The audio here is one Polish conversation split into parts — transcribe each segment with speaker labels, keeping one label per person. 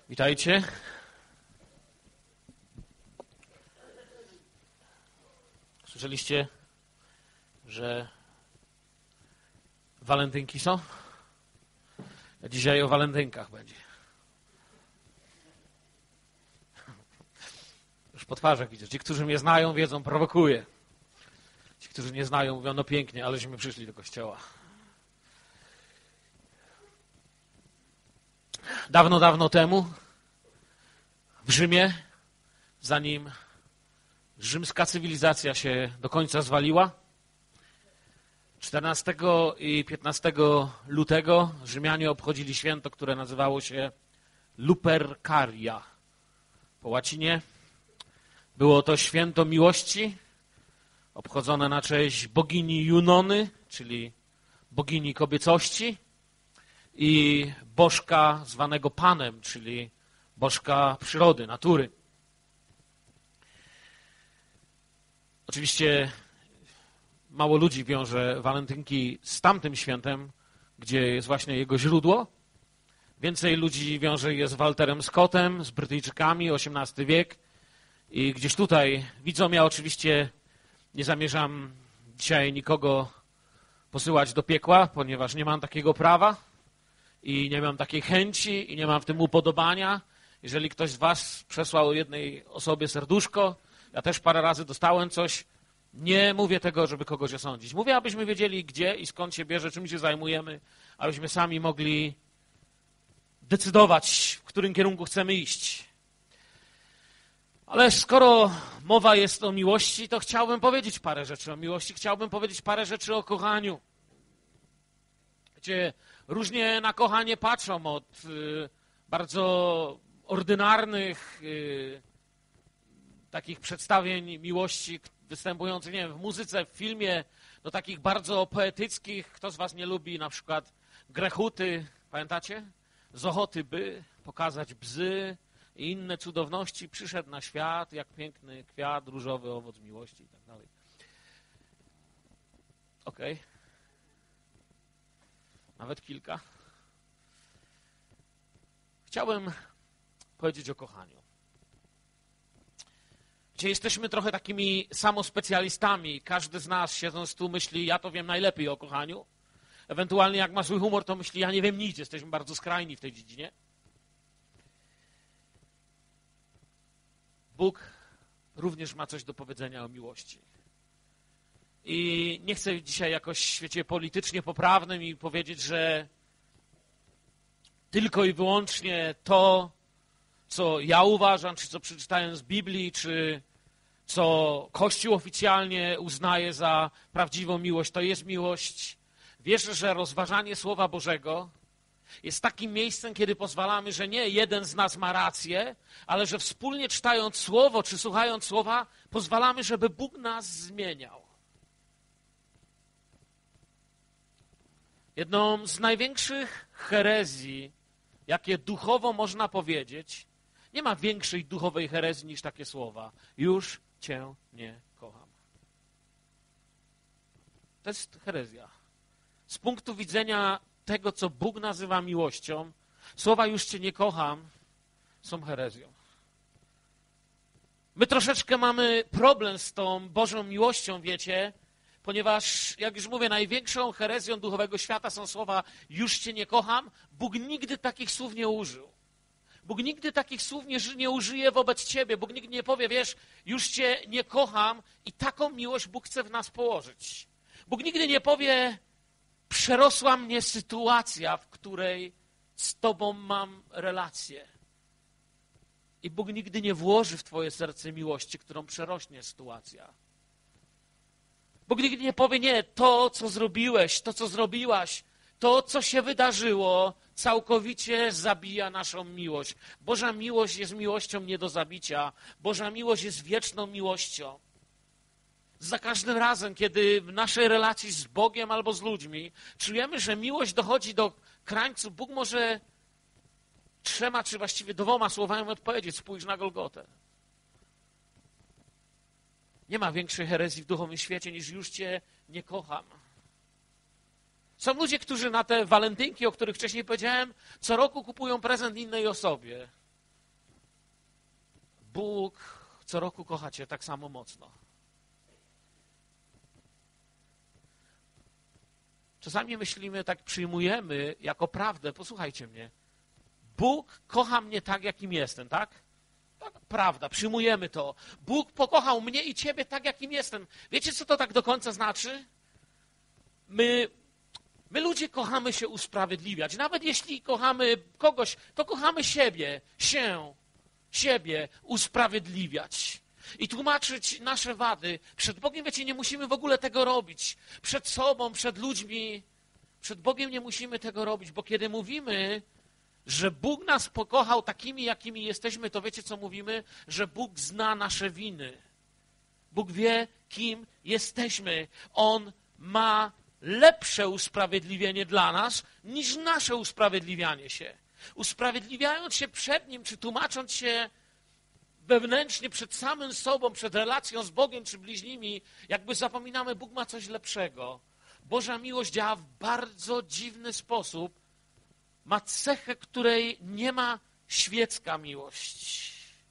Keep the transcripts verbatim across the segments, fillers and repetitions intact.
Speaker 1: Witajcie. Słyszeliście, że walentynki są? A dzisiaj o walentynkach będzie. Już po twarzach widzę. Ci, którzy mnie znają, wiedzą, prowokuję. Ci, którzy nie znają, mówią, no pięknie, aleśmy przyszli do kościoła. Dawno, dawno temu w Rzymie, zanim rzymska cywilizacja się do końca zwaliła, czternastego i piętnastego lutego Rzymianie obchodzili święto, które nazywało się Lupercalia. Po łacinie było to święto miłości, obchodzone na cześć bogini Junony, czyli bogini kobiecości, i bożka zwanego Panem, czyli bożka przyrody, natury. Oczywiście mało ludzi wiąże walentynki z tamtym świętem, gdzie jest właśnie jego źródło. Więcej ludzi wiąże je z Walterem Scottem, z Brytyjczykami, osiemnasty wiek. I gdzieś tutaj widzą, ja oczywiście nie zamierzam dzisiaj nikogo posyłać do piekła, ponieważ nie mam takiego prawa i nie mam takiej chęci i nie mam w tym upodobania. Jeżeli ktoś z was przesłał jednej osobie serduszko, ja też parę razy dostałem coś, nie mówię tego, żeby kogoś osądzić. Mówię, abyśmy wiedzieli, gdzie i skąd się bierze, czym się zajmujemy, abyśmy sami mogli decydować, w którym kierunku chcemy iść. Ale skoro mowa jest o miłości, to chciałbym powiedzieć parę rzeczy o miłości, chciałbym powiedzieć parę rzeczy o kochaniu. Wiecie, różnie na kochanie patrzą, od y, bardzo ordynarnych y, takich przedstawień miłości występujących, nie wiem, w muzyce, w filmie, do takich bardzo poetyckich. Kto z was nie lubi na przykład Grechuty, pamiętacie? Z ochoty by pokazać bzy i inne cudowności przyszedł na świat, jak piękny kwiat, różowy owoc miłości i tak dalej. Okej. Okay. Nawet kilka. Chciałbym powiedzieć o kochaniu. Gdzie jesteśmy trochę takimi samospecjalistami. Każdy z nas, siedząc tu, myśli, ja to wiem najlepiej o kochaniu. Ewentualnie jak ma zły humor, to myśli, ja nie wiem nic. Jesteśmy bardzo skrajni w tej dziedzinie. Bóg również ma coś do powiedzenia o miłości. I nie chcę dzisiaj jakoś w świecie politycznie poprawnym i powiedzieć, że tylko i wyłącznie to, co ja uważam, czy co przeczytałem z Biblii, czy co Kościół oficjalnie uznaje za prawdziwą miłość, to jest miłość. Wierzę, że rozważanie Słowa Bożego jest takim miejscem, kiedy pozwalamy, że nie jeden z nas ma rację, ale że wspólnie czytając Słowo, czy słuchając Słowa, pozwalamy, żeby Bóg nas zmieniał. Jedną z największych herezji, jakie duchowo można powiedzieć, nie ma większej duchowej herezji niż takie słowa. Już Cię nie kocham. To jest herezja. Z punktu widzenia tego, co Bóg nazywa miłością, słowa już Cię nie kocham są herezją. My troszeczkę mamy problem z tą Bożą miłością, wiecie, ponieważ, jak już mówię, największą herezją duchowego świata są słowa już Cię nie kocham. Bóg nigdy takich słów nie użył. Bóg nigdy takich słów nie, nie użyje wobec Ciebie. Bóg nigdy nie powie, wiesz, już Cię nie kocham i taką miłość Bóg chce w nas położyć. Bóg nigdy nie powie, przerosła mnie sytuacja, w której z Tobą mam relację. I Bóg nigdy nie włoży w Twoje serce miłości, którą przerośnie sytuacja. Bóg nigdy nie powie, nie, to, co zrobiłeś, to, co zrobiłaś, to, co się wydarzyło, całkowicie zabija naszą miłość. Boża miłość jest miłością nie do zabicia. Boża miłość jest wieczną miłością. Za każdym razem, kiedy w naszej relacji z Bogiem albo z ludźmi czujemy, że miłość dochodzi do krańcu, Bóg może trzema, czy właściwie dwoma słowami odpowiedzieć, spójrz na Golgotę. Nie ma większej herezji w duchowym świecie, niż już Cię nie kocham. Są ludzie, którzy na te walentynki, o których wcześniej powiedziałem, co roku kupują prezent innej osobie. Bóg co roku kocha cię tak samo mocno. Czasami myślimy, tak przyjmujemy jako prawdę, posłuchajcie mnie, Bóg kocha mnie tak, jakim jestem, tak? Tak, prawda, przyjmujemy to. Bóg pokochał mnie i ciebie tak, jakim jestem. Wiecie, co to tak do końca znaczy? My, my ludzie kochamy się usprawiedliwiać. Nawet jeśli kochamy kogoś, to kochamy siebie, się, siebie usprawiedliwiać. I tłumaczyć nasze wady. Przed Bogiem, wiecie, nie musimy w ogóle tego robić. Przed sobą, przed ludźmi. Przed Bogiem nie musimy tego robić, bo kiedy mówimy, że Bóg nas pokochał takimi, jakimi jesteśmy, to wiecie, co mówimy? Że Bóg zna nasze winy. Bóg wie, kim jesteśmy. On ma lepsze usprawiedliwienie dla nas, niż nasze usprawiedliwianie się. Usprawiedliwiając się przed Nim, czy tłumacząc się wewnętrznie przed samym sobą, przed relacją z Bogiem czy bliźnimi, jakby zapominamy, Bóg ma coś lepszego. Boża miłość działa w bardzo dziwny sposób. Ma cechę, której nie ma świecka miłość.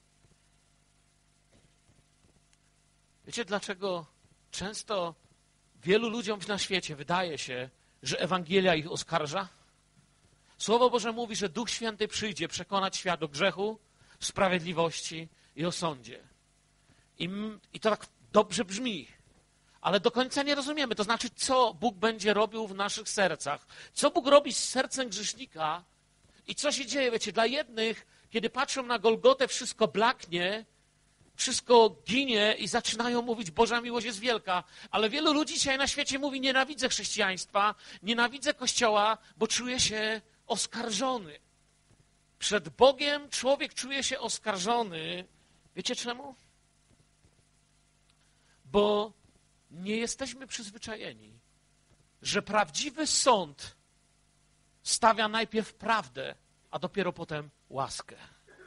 Speaker 1: Wiecie, dlaczego często wielu ludziom na świecie wydaje się, że Ewangelia ich oskarża? Słowo Boże mówi, że Duch Święty przyjdzie przekonać świat o grzechu, sprawiedliwości i o sądzie. I, I to tak dobrze brzmi, ale do końca nie rozumiemy. To znaczy, co Bóg będzie robił w naszych sercach. Co Bóg robi z sercem grzesznika i co się dzieje. Wiecie, dla jednych, kiedy patrzą na Golgotę, wszystko blaknie, wszystko ginie i zaczynają mówić, Boża miłość jest wielka. Ale wielu ludzi dzisiaj na świecie mówi, nienawidzę chrześcijaństwa, nienawidzę Kościoła, bo czuję się oskarżony. Przed Bogiem człowiek czuje się oskarżony. Wiecie czemu? Bo nie jesteśmy przyzwyczajeni, że prawdziwy sąd stawia najpierw prawdę, a dopiero potem łaskę.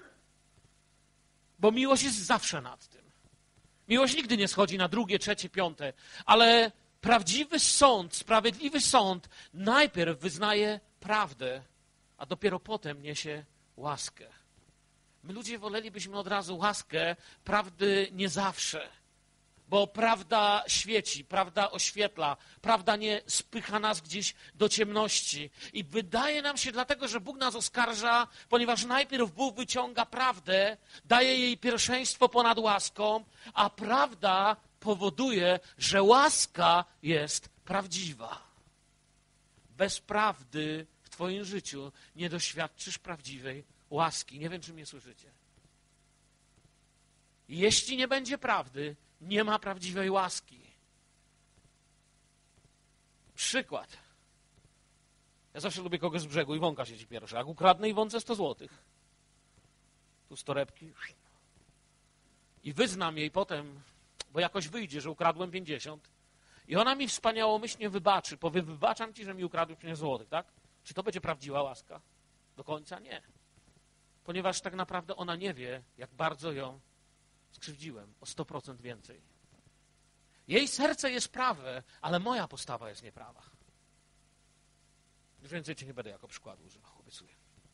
Speaker 1: Bo miłość jest zawsze nad tym. Miłość nigdy nie schodzi na drugie, trzecie, piąte, ale prawdziwy sąd, sprawiedliwy sąd najpierw wyznaje prawdę, a dopiero potem niesie łaskę. My ludzie wolelibyśmy od razu łaskę, prawdy nie zawsze. Bo prawda świeci, prawda oświetla, prawda nie spycha nas gdzieś do ciemności. I wydaje nam się dlatego, że Bóg nas oskarża, ponieważ najpierw Bóg wyciąga prawdę, daje jej pierwszeństwo ponad łaską, a prawda powoduje, że łaska jest prawdziwa. Bez prawdy w twoim życiu nie doświadczysz prawdziwej łaski. Nie wiem, czy mnie słyszycie. Jeśli nie będzie prawdy, nie ma prawdziwej łaski. Przykład. Ja zawsze lubię kogoś z brzegu. Iwonka siedzi pierwsza. Jak ukradnę Iwonce sto złotych. Tu sto torebki. I wyznam jej potem, bo jakoś wyjdzie, że ukradłem pięćdziesiąt. I ona mi wspaniałomyślnie wybaczy. Powie, wybaczam ci, że mi ukradłeś pięćdziesiąt złotych, tak? Czy to będzie prawdziwa łaska? Do końca nie. Ponieważ tak naprawdę ona nie wie, jak bardzo ją skrzywdziłem o sto procent więcej. Jej serce jest prawe, ale moja postawa jest nieprawa. Już więcej cię nie będę jako przykładu używał, obiecuję.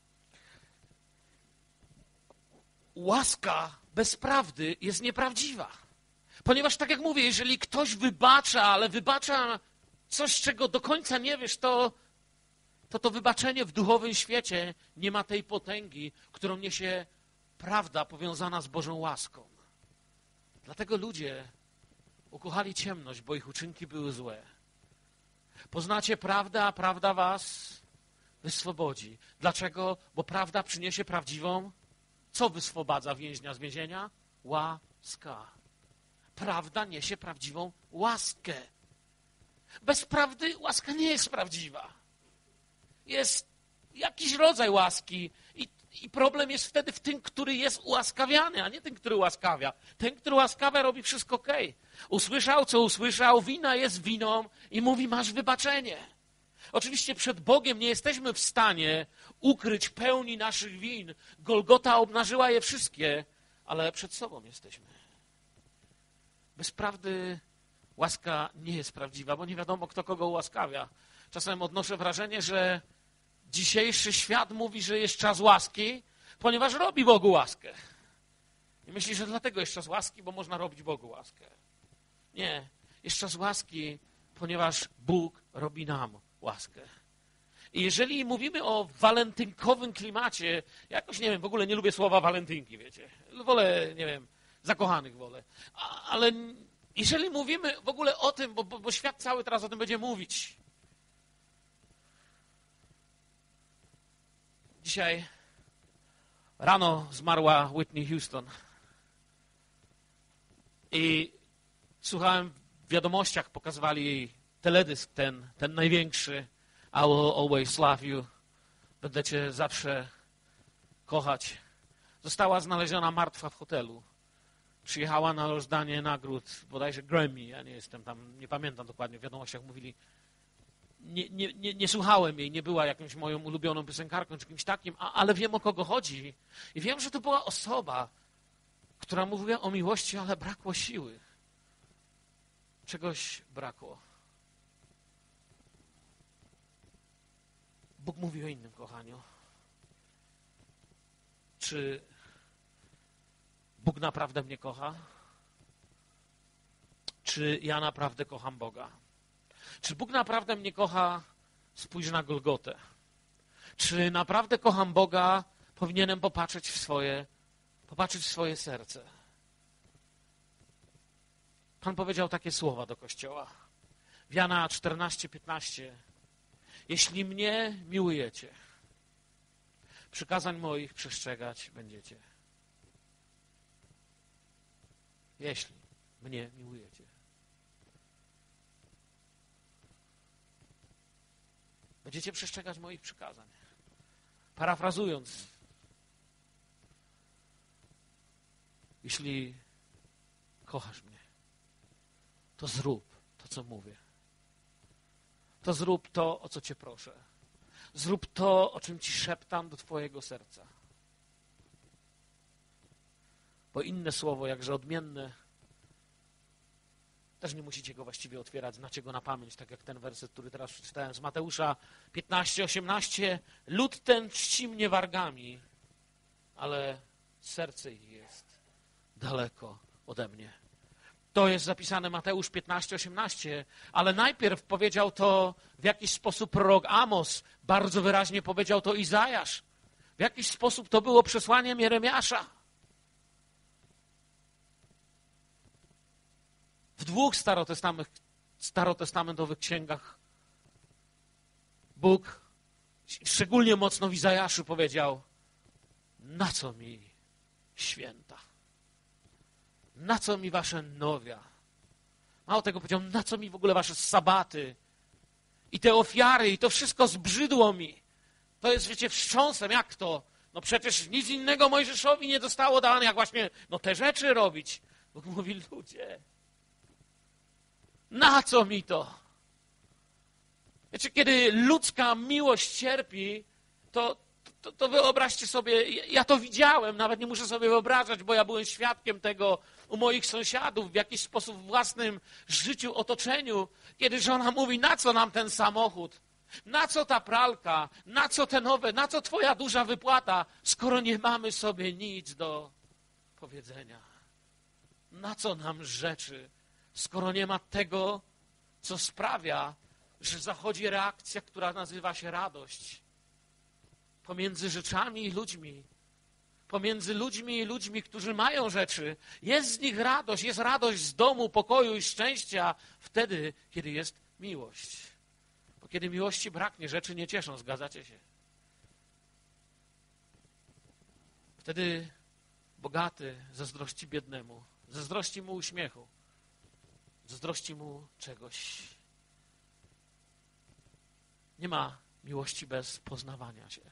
Speaker 1: Łaska bez prawdy jest nieprawdziwa. Ponieważ, tak jak mówię, jeżeli ktoś wybacza, ale wybacza coś, czego do końca nie wiesz, to to, to wybaczenie w duchowym świecie nie ma tej potęgi, którą niesie prawda powiązana z Bożą łaską. Dlatego ludzie ukochali ciemność, bo ich uczynki były złe. Poznacie prawdę, a prawda was wyswobodzi. Dlaczego? Bo prawda przyniesie prawdziwą. Co wyswobadza więźnia z więzienia? Łaska. Prawda niesie prawdziwą łaskę. Bez prawdy łaska nie jest prawdziwa. Jest jakiś rodzaj łaski i, i problem jest wtedy w tym, który jest ułaskawiany, a nie ten, który ułaskawia. Ten, który ułaskawia, robi wszystko okej. Okay. Usłyszał, co usłyszał, wina jest winą i mówi, masz wybaczenie. Oczywiście przed Bogiem nie jesteśmy w stanie ukryć pełni naszych win. Golgota obnażyła je wszystkie, ale przed sobą jesteśmy. Bez prawdy łaska nie jest prawdziwa, bo nie wiadomo, kto kogo ułaskawia. Czasem odnoszę wrażenie, że dzisiejszy świat mówi, że jest czas łaski, ponieważ robi Bogu łaskę. I myśli, że dlatego jest czas łaski, bo można robić Bogu łaskę. Nie, jest czas łaski, ponieważ Bóg robi nam łaskę. I jeżeli mówimy o walentynkowym klimacie, ja jakoś, nie wiem, w ogóle nie lubię słowa walentynki, wiecie. Wolę, nie wiem, zakochanych wolę. A, ale jeżeli mówimy w ogóle o tym, bo, bo, bo świat cały teraz o tym będzie mówić. Dzisiaj rano zmarła Whitney Houston. I słuchałem, w wiadomościach pokazywali jej teledysk, ten, ten największy. I will always love you. Będę cię zawsze kochać. Została znaleziona martwa w hotelu. Przyjechała na rozdanie nagród, bodajże Grammy. Ja nie jestem tam, nie pamiętam dokładnie, w wiadomościach mówili. Nie, nie, nie, nie słuchałem jej, nie była jakąś moją ulubioną piosenkarką czy kimś takim, a, ale wiem, o kogo chodzi. I wiem, że to była osoba, która mówiła o miłości, ale brakło siły. Czegoś brakło. Bóg mówi o innym kochaniu. Czy Bóg naprawdę mnie kocha? Czy ja naprawdę kocham Boga? Czy Bóg naprawdę mnie kocha? Spójrz na Golgotę. Czy naprawdę kocham Boga? Powinienem popatrzeć w swoje, popatrzeć w swoje serce. Pan powiedział takie słowa do Kościoła. W Jana czternaście piętnaście. Jeśli mnie miłujecie, przykazań moich przestrzegać będziecie. Jeśli mnie miłujecie. Będziecie przestrzegać moich przykazań. Parafrazując, jeśli kochasz mnie, to zrób to, co mówię. To zrób to, o co cię proszę. Zrób to, o czym ci szeptam do twojego serca. Bo inne słowo, jakże odmienne, też nie musicie go właściwie otwierać, znacie go na pamięć, tak jak ten werset, który teraz przeczytałem z Mateusza piętnaście osiemnaście. Lud ten czci mnie wargami, ale serce ich jest daleko ode mnie. To jest zapisane Mateusz piętnaście osiemnaście, ale najpierw powiedział to w jakiś sposób prorok Amos, bardzo wyraźnie powiedział to Izajasz. W jakiś sposób to było przesłaniem Jeremiasza. W dwóch starotestamentowych księgach Bóg, szczególnie mocno w Izajaszu, powiedział: na co mi święta? Na co mi wasze nowia? Mało tego powiedział, na co mi w ogóle wasze sabaty? I te ofiary, i to wszystko zbrzydło mi. To jest, wiecie, wstrząsem. Jak to? No przecież nic innego Mojżeszowi nie zostało dane, jak właśnie no te rzeczy robić. Bóg mówi, ludzie, na co mi to? Wiecie, kiedy ludzka miłość cierpi, to, to, to wyobraźcie sobie, ja to widziałem, nawet nie muszę sobie wyobrażać, bo ja byłem świadkiem tego u moich sąsiadów, w jakiś sposób w własnym życiu, otoczeniu, kiedy żona mówi, na co nam ten samochód? Na co ta pralka? Na co te nowe? Na co twoja duża wypłata, skoro nie mamy sobie nic do powiedzenia? Na co nam rzeczy, skoro nie ma tego, co sprawia, że zachodzi reakcja, która nazywa się radość. Pomiędzy rzeczami i ludźmi, pomiędzy ludźmi i ludźmi, którzy mają rzeczy, jest z nich radość, jest radość z domu, pokoju i szczęścia wtedy, kiedy jest miłość. Bo kiedy miłości braknie, rzeczy nie cieszą, zgadzacie się? Wtedy bogaty zazdrości biednemu, zazdrości mu uśmiechu, zazdrości mu czegoś. Nie ma miłości bez poznawania się.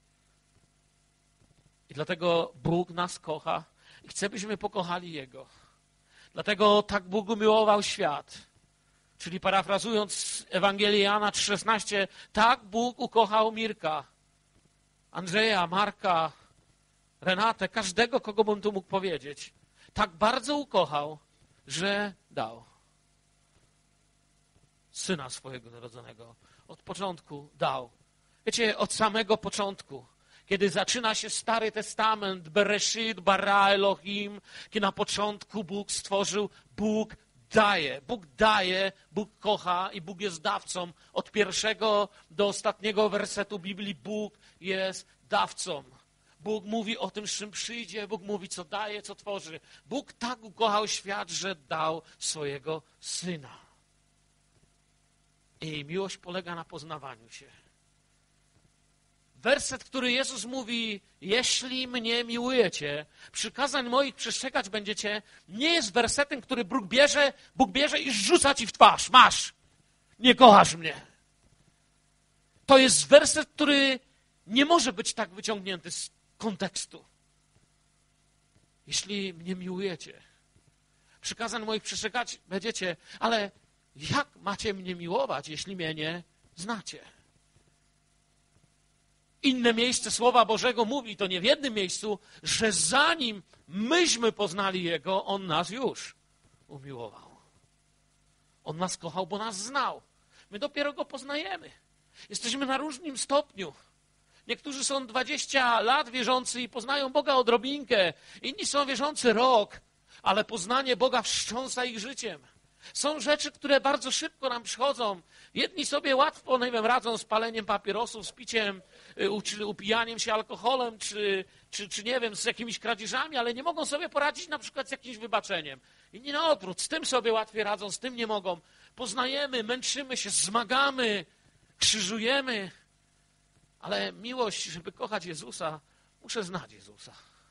Speaker 1: I dlatego Bóg nas kocha i chce, byśmy pokochali Jego. Dlatego tak Bóg umiłował świat. Czyli parafrazując Ewangelię Jana trzy szesnaście, tak Bóg ukochał Mirka, Andrzeja, Marka, Renatę, każdego, kogo bym tu mógł powiedzieć. Tak bardzo ukochał, że dał Syna swojego narodzonego. Od początku dał. Wiecie, od samego początku. Kiedy zaczyna się Stary Testament, Bereshit, bara Elohim, kiedy na początku Bóg stworzył, Bóg daje. Bóg daje, Bóg kocha i Bóg jest dawcą. Od pierwszego do ostatniego wersetu Biblii Bóg jest dawcą. Bóg mówi o tym, z czym przyjdzie, Bóg mówi, co daje, co tworzy. Bóg tak ukochał świat, że dał swojego Syna. I miłość polega na poznawaniu się. Werset, który Jezus mówi, jeśli mnie miłujecie, przykazań moich przestrzegać będziecie, nie jest wersetem, który Bóg bierze, Bóg bierze i rzuca ci w twarz. Masz, nie kochasz mnie. To jest werset, który nie może być tak wyciągnięty z kontekstu. Jeśli mnie miłujecie, przykazań moich przestrzegać będziecie, ale jak macie mnie miłować, jeśli mnie nie znacie? Inne miejsce Słowa Bożego mówi, to nie w jednym miejscu, że zanim myśmy poznali Jego, On nas już umiłował. On nas kochał, bo nas znał. My dopiero Go poznajemy. Jesteśmy na różnym stopniu. Niektórzy są dwadzieścia lat wierzący i poznają Boga odrobinkę. Inni są wierzący rok, ale poznanie Boga wstrząsa ich życiem. Są rzeczy, które bardzo szybko nam przychodzą. Jedni sobie łatwo, nie wiem, radzą z paleniem papierosów, z piciem, czy upijaniem się alkoholem, czy, czy, czy nie wiem, z jakimiś kradzieżami, ale nie mogą sobie poradzić na przykład z jakimś wybaczeniem. Inni na odwrót, z tym sobie łatwiej radzą, z tym nie mogą. Poznajemy, męczymy się, zmagamy, krzyżujemy, ale miłość, żeby kochać Jezusa, muszę znać Jezusa.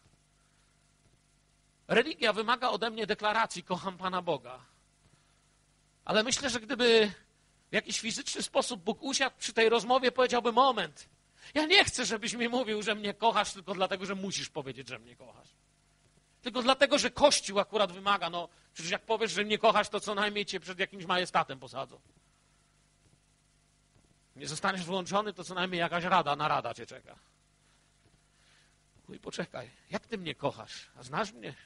Speaker 1: Religia wymaga ode mnie deklaracji, kocham Pana Boga. Ale myślę, że gdyby w jakiś fizyczny sposób Bóg usiadł przy tej rozmowie, powiedziałby, moment, ja nie chcę, żebyś mi mówił, że mnie kochasz, tylko dlatego, że musisz powiedzieć, że mnie kochasz. Tylko dlatego, że Kościół akurat wymaga. No, przecież jak powiesz, że mnie kochasz, to co najmniej cię przed jakimś majestatem posadzą. Nie zostaniesz włączony, to co najmniej jakaś rada, narada cię czeka. No i poczekaj, jak ty mnie kochasz? A znasz mnie?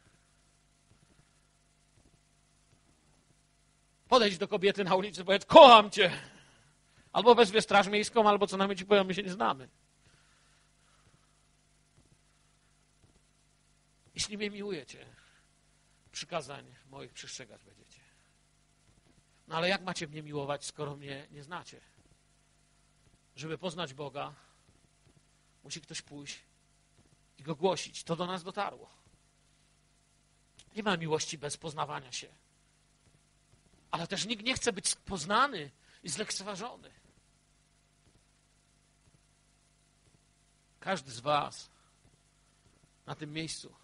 Speaker 1: Podejdź do kobiety na ulicy i powiedz, kocham cię. Albo wezwie straż miejską, albo co najmniej ci powiem, my się nie znamy. Jeśli mnie miłujecie, przykazań moich przestrzegać będziecie. No ale jak macie mnie miłować, skoro mnie nie znacie? Żeby poznać Boga, musi ktoś pójść i Go głosić. To do nas dotarło. Nie ma miłości bez poznawania się. Ale też nikt nie chce być poznany i zlekceważony. Każdy z was na tym miejscu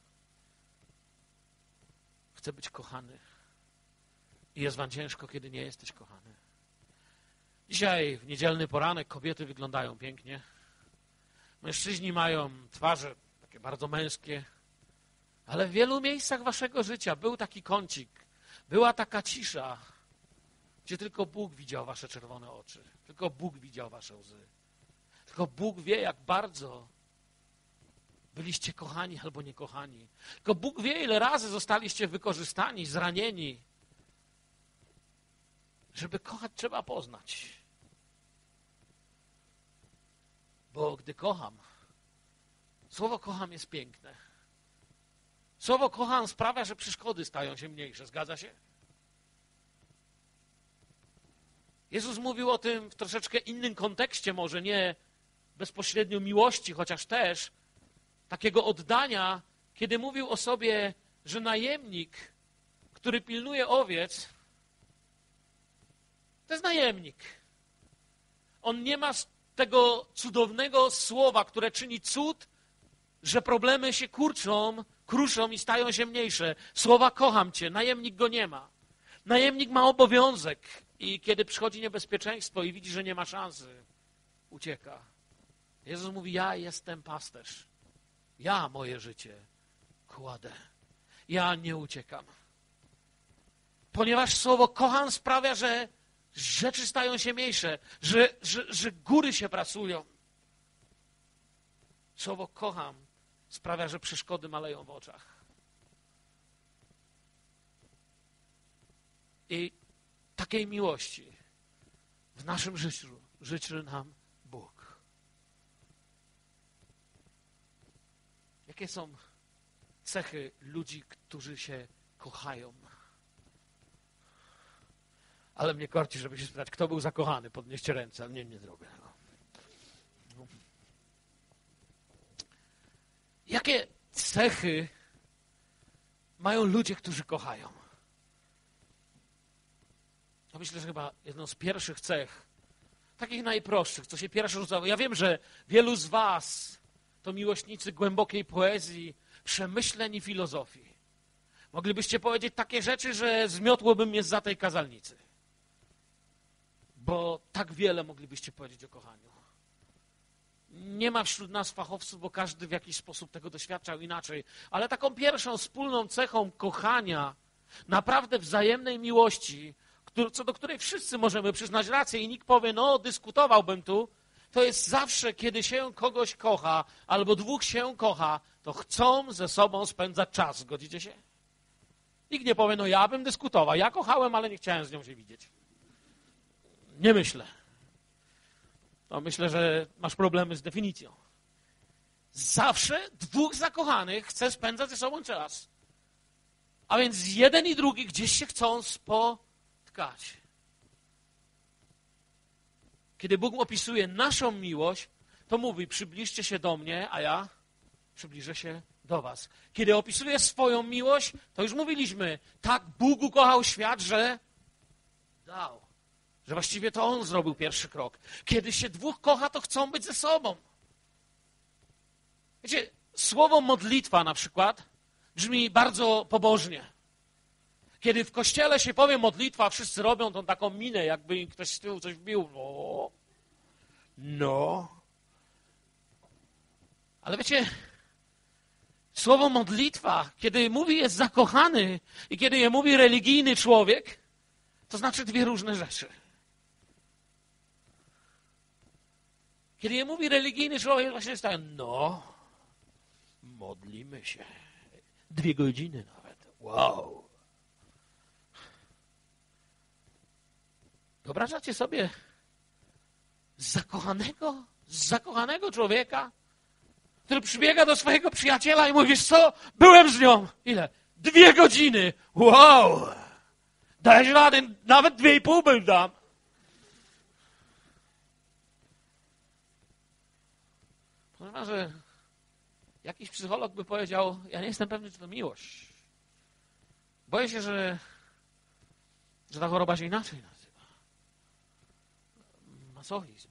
Speaker 1: chce być kochany. I jest wam ciężko, kiedy nie jesteś kochany. Dzisiaj w niedzielny poranek kobiety wyglądają pięknie. Mężczyźni mają twarze takie bardzo męskie. Ale w wielu miejscach waszego życia był taki kącik, była taka cisza, gdzie tylko Bóg widział wasze czerwone oczy. Tylko Bóg widział wasze łzy. Tylko Bóg wie, jak bardzo byliście kochani albo niekochani. Tylko Bóg wie, ile razy zostaliście wykorzystani, zranieni. Żeby kochać, trzeba poznać. Bo gdy kocham, słowo kocham jest piękne. Słowo kocham sprawia, że przeszkody stają się mniejsze. Zgadza się? Jezus mówił o tym w troszeczkę innym kontekście, może nie bezpośrednio miłości, chociaż też takiego oddania, kiedy mówił o sobie, że najemnik, który pilnuje owiec, to jest najemnik. On nie ma tego cudownego słowa, które czyni cud, że problemy się kurczą, kruszą i stają się mniejsze. Słowa kocham cię, najemnik go nie ma. Najemnik ma obowiązek i kiedy przychodzi niebezpieczeństwo i widzi, że nie ma szansy, ucieka. Jezus mówi, ja jestem pasterz. Ja moje życie kładę. Ja nie uciekam. Ponieważ słowo kocham sprawia, że rzeczy stają się mniejsze, że, że, że góry się pracują. Słowo kocham sprawia, że przeszkody maleją w oczach. I takiej miłości w naszym życiu życzy nam Bóg. jakie są cechy ludzi, którzy się kochają? Ale mnie korci, żeby się spytać, kto był zakochany. Podnieście ręce, ale nie, nie zrobię. No. Jakie cechy mają ludzie, którzy kochają? No myślę, że chyba jedną z pierwszych cech, takich najprostszych, co się pierwsze rzucało. Ja wiem, że wielu z was to miłośnicy głębokiej poezji, przemyśleń i filozofii. Moglibyście powiedzieć takie rzeczy, że zmiotłoby mnie zza tej kazalnicy. Bo tak wiele moglibyście powiedzieć o kochaniu. Nie ma wśród nas fachowców, bo każdy w jakiś sposób tego doświadczał inaczej. Ale taką pierwszą wspólną cechą kochania, naprawdę wzajemnej miłości, co do której wszyscy możemy przyznać rację i nikt powie, no dyskutowałbym tu, to jest zawsze, kiedy się kogoś kocha, albo dwóch się kocha, to chcą ze sobą spędzać czas. Zgodzicie się? Nikt nie powie, no ja bym dyskutował. Ja kochałem, ale nie chciałem z nią się widzieć. Nie myślę. To myślę, że masz problemy z definicją. Zawsze dwóch zakochanych chce spędzać ze sobą czas. A więc jeden i drugi gdzieś się chcą spotkać. Kiedy Bóg opisuje naszą miłość, to mówi, przybliżcie się do mnie, a ja przybliżę się do was. Kiedy opisuje swoją miłość, to już mówiliśmy, tak Bóg ukochał świat, że dał. Że właściwie to On zrobił pierwszy krok. Kiedy się dwóch kocha, to chcą być ze sobą. Wiecie, słowo modlitwa na przykład brzmi bardzo pobożnie. Kiedy w kościele się powie modlitwa, wszyscy robią tą taką minę, jakby im ktoś z tyłu coś wbił. No, no. Ale wiecie, słowo modlitwa, kiedy mówi jest zakochany i kiedy je mówi religijny człowiek, to znaczy dwie różne rzeczy. Kiedy je mówi religijny człowiek, właśnie jest tak, no, modlimy się. Dwie godziny nawet. Wow. Wyobrażacie sobie zakochanego, zakochanego człowieka, który przybiega do swojego przyjaciela i mówi, wiesz co, byłem z nią. Ile? Dwie godziny. Wow. Dajesz radę, nawet dwie i pół bym dam. Powiem, że jakiś psycholog by powiedział, ja nie jestem pewny, czy to miłość. Boję się, że, że ta choroba się inaczej nazywa. Masochizm.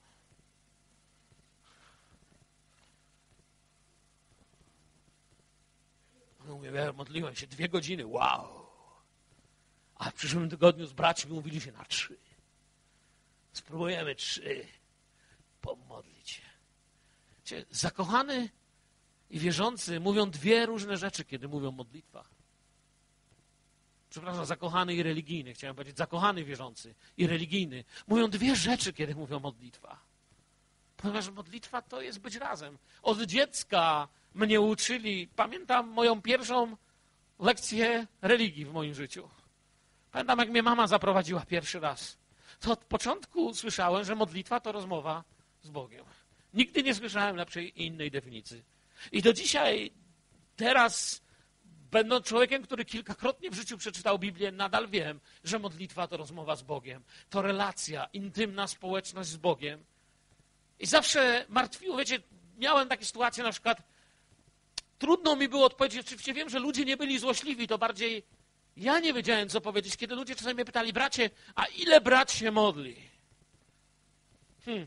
Speaker 1: Mówię, ja modliłem się dwie godziny, wow. A w przyszłym tygodniu z braćmi mówili się na trzy. Spróbujemy trzy. Pomodlić się. Wiecie, zakochany i wierzący mówią dwie różne rzeczy, kiedy mówią modlitwa. Przepraszam, zakochany i religijny. Chciałem powiedzieć zakochany, wierzący i religijny. Mówią dwie rzeczy, kiedy mówią modlitwa. Ponieważ modlitwa to jest być razem. Od dziecka mnie uczyli, pamiętam moją pierwszą lekcję religii w moim życiu. Pamiętam, jak mnie mama zaprowadziła pierwszy raz. To od początku słyszałem, że modlitwa to rozmowa z Bogiem. Nigdy nie słyszałem lepszej innej definicji. I do dzisiaj, teraz, będąc człowiekiem, który kilkakrotnie w życiu przeczytał Biblię, nadal wiem, że modlitwa to rozmowa z Bogiem. To relacja, intymna społeczność z Bogiem. I zawsze martwiło, wiecie, miałem takie sytuacje, na przykład trudno mi było odpowiedzieć, oczywiście wiem, że ludzie nie byli złośliwi, to bardziej ja nie wiedziałem, co powiedzieć, kiedy ludzie czasami mnie pytali, bracie, a ile brat się modli? Hmm.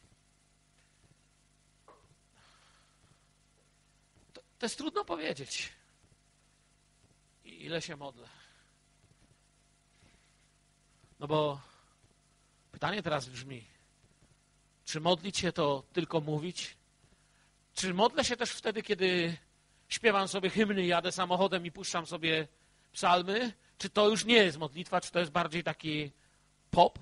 Speaker 1: To, to jest trudno powiedzieć. Ile się modlę? No bo pytanie teraz brzmi, czy modlić się to tylko mówić? Czy modlę się też wtedy, kiedy śpiewam sobie hymny, jadę samochodem i puszczam sobie psalmy? Czy to już nie jest modlitwa, czy to jest bardziej taki pop?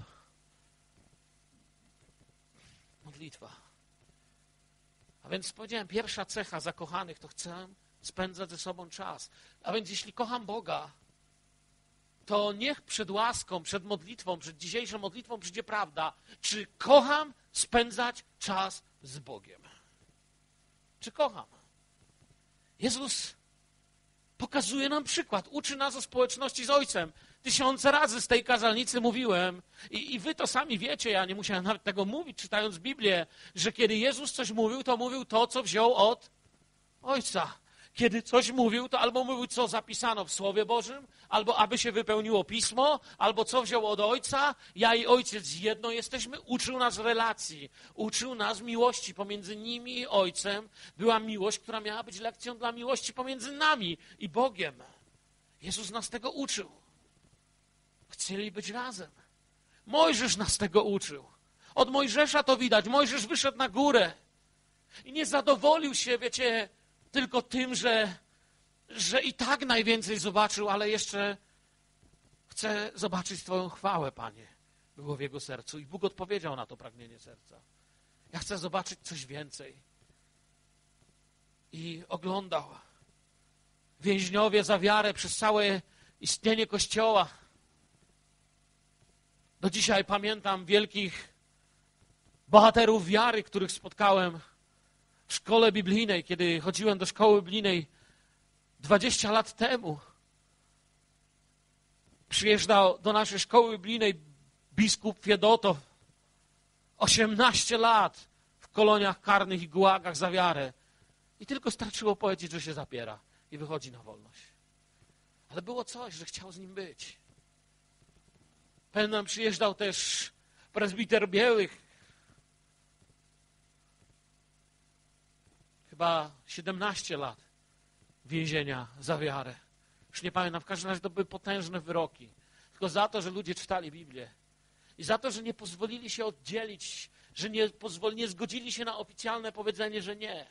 Speaker 1: Modlitwa. A więc powiedziałem, pierwsza cecha zakochanych to chcę spędzać ze sobą czas. A więc jeśli kocham Boga, to niech przed łaską, przed modlitwą, przed dzisiejszą modlitwą przyjdzie prawda, czy kocham spędzać czas z Bogiem. Czy kocham? Jezus pokazuje nam przykład, uczy nas o społeczności z Ojcem. Tysiące razy z tej kazalnicy mówiłem i, i wy to sami wiecie, ja nie musiałem nawet tego mówić, czytając Biblię, że kiedy Jezus coś mówił, to mówił to, co wziął od Ojca. Kiedy coś mówił, to albo mówił, co zapisano w Słowie Bożym, albo aby się wypełniło Pismo, albo co wziął od Ojca. Ja i Ojciec jedno jesteśmy. Uczył nas relacji, uczył nas miłości pomiędzy nimi i Ojcem. Była miłość, która miała być lekcją dla miłości pomiędzy nami i Bogiem. Jezus nas tego uczył. Chcieli być razem. Mojżesz nas tego uczył. Od Mojżesza to widać. Mojżesz wyszedł na górę i nie zadowolił się, wiecie, tylko tym, że, że i tak najwięcej zobaczył, ale jeszcze chce zobaczyć Twoją chwałę, Panie. Było w jego sercu i Bóg odpowiedział na to pragnienie serca. Ja chcę zobaczyć coś więcej. I oglądał. Więźniowie za wiarę przez całe istnienie Kościoła. Do dzisiaj pamiętam wielkich bohaterów wiary, których spotkałem w szkole biblijnej, kiedy chodziłem do szkoły biblijnej dwadzieścia lat temu. Przyjeżdżał do naszej szkoły biblijnej biskup Fiedotow. osiemnaście lat w koloniach karnych i gułagach za wiarę. I tylko starczyło powiedzieć, że się zapiera i wychodzi na wolność. Ale było coś, że chciał z nim być. Pamiętam, przyjeżdżał też prezbiter Białych. Chyba siedemnaście lat więzienia za wiarę. Już nie pamiętam, w każdym razie to były potężne wyroki. Tylko za to, że ludzie czytali Biblię. I za to, że nie pozwolili się oddzielić, że nie, pozwoli, nie zgodzili się na oficjalne powiedzenie, że nie.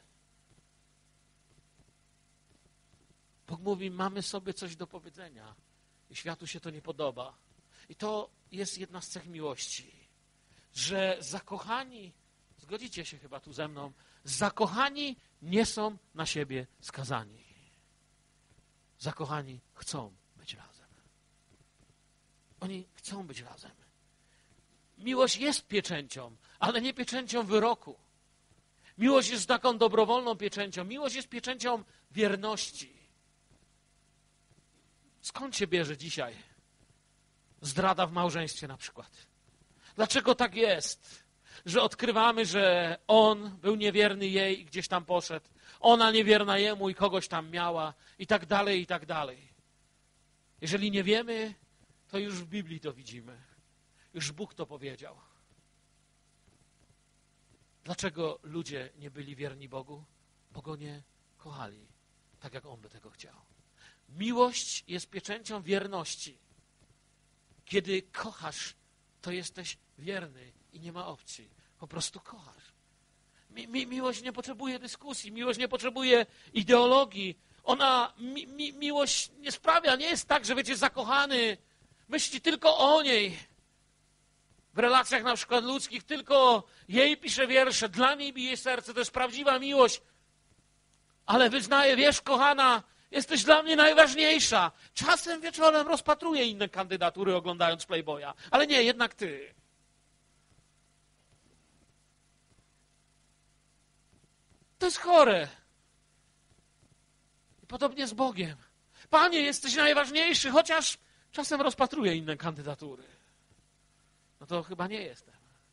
Speaker 1: Bóg mówi, mamy sobie coś do powiedzenia i światu się to nie podoba. I to jest jedna z cech miłości, że zakochani, zgodzicie się chyba tu ze mną, zakochani nie są na siebie skazani. Zakochani chcą być razem. Oni chcą być razem. Miłość jest pieczęcią, ale nie pieczęcią wyroku. Miłość jest taką dobrowolną pieczęcią. Miłość jest pieczęcią wierności. Skąd się bierze dzisiaj zdrada w małżeństwie na przykład? Dlaczego tak jest, że odkrywamy, że on był niewierny jej i gdzieś tam poszedł, ona niewierna jemu i kogoś tam miała i tak dalej, i tak dalej. Jeżeli nie wiemy, to już w Biblii to widzimy. Już Bóg to powiedział. Dlaczego ludzie nie byli wierni Bogu? Bo Go nie kochali, tak jak On by tego chciał. Miłość jest pieczęcią wierności. Kiedy kochasz, to jesteś wierny i nie ma opcji. Po prostu kochasz. Mi, mi, miłość nie potrzebuje dyskusji, miłość nie potrzebuje ideologii. Ona, mi, mi, miłość nie sprawia, nie jest tak, że wiecie, zakochany myśli tylko o niej. W relacjach na przykład ludzkich tylko jej pisze wiersze, dla niej bije serce, to jest prawdziwa miłość. Ale wyznaje, wiesz, kochana, jesteś dla mnie najważniejsza. Czasem wieczorem rozpatruję inne kandydatury, oglądając Playboya. Ale nie, jednak ty. To jest chore. I podobnie z Bogiem. Panie, jesteś najważniejszy, chociaż czasem rozpatruję inne kandydatury. No to chyba nie jestem.